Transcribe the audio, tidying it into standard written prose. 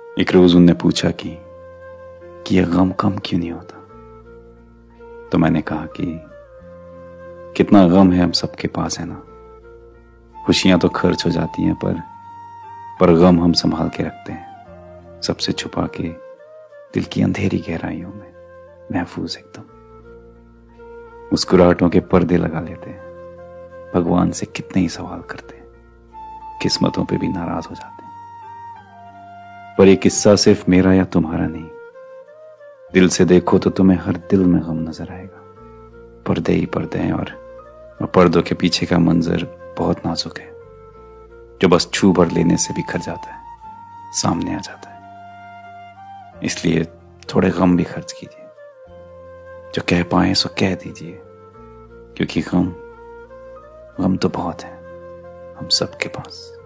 एक रोज उनने पूछा कि यह गम कम क्यों नहीं होता। तो मैंने कहा कि कितना गम है हम सबके पास है ना। खुशियां तो खर्च हो जाती हैं पर गम हम संभाल के रखते हैं, सबसे छुपा के दिल की अंधेरी गहराइयों में महफूज एकदम। मुस्कुराहटों के पर्दे लगा लेते हैं, भगवान से कितने ही सवाल करते हैं, किस्मतों पे भी नाराज हो जाते हैं। पर ये किस्सा सिर्फ मेरा या तुम्हारा नहीं, दिल से देखो तो तुम्हें हर दिल में गम नजर आएगा। पर्दे ही पर्दे हैं और पर्दों के पीछे का मंजर बहुत नाजुक है, जो बस छू भर लेने से बिखर जाता है, सामने आ जाता है। इसलिए थोड़े गम भी खर्च कीजिए, जो कह पाए सो कह दीजिए, क्योंकि गम तो बहुत है हम सबके पास।